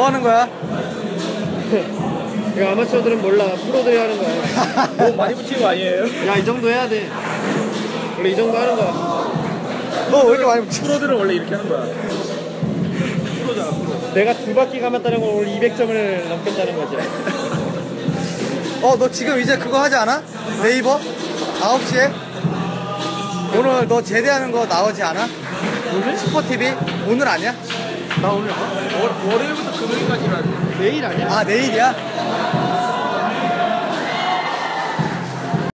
뭐 하는 거야? 이거 아마추어들은 몰라. 프로들이 하는 거야. 너무 많이 붙이는 거 아니에요? 야, 이 정도 해야 돼. 원래 이 정도 하는 거야. 너 왜 이렇게 많이 붙여? 프로들은 원래 이렇게 하는 거야. 프로잖아, 프로. 내가 2바퀴 감았다는 건 오늘 200점을 넘겼다는 거지. 너 지금 이제 그거 하지 않아? 네이버? 9시에? 오늘 너 제대하는 거 나오지 않아? 오늘? 슈퍼TV? 오늘 아니야? 나 오늘 월요일부터 금요일까지라는. 내일 아니야? 아, 내일이야?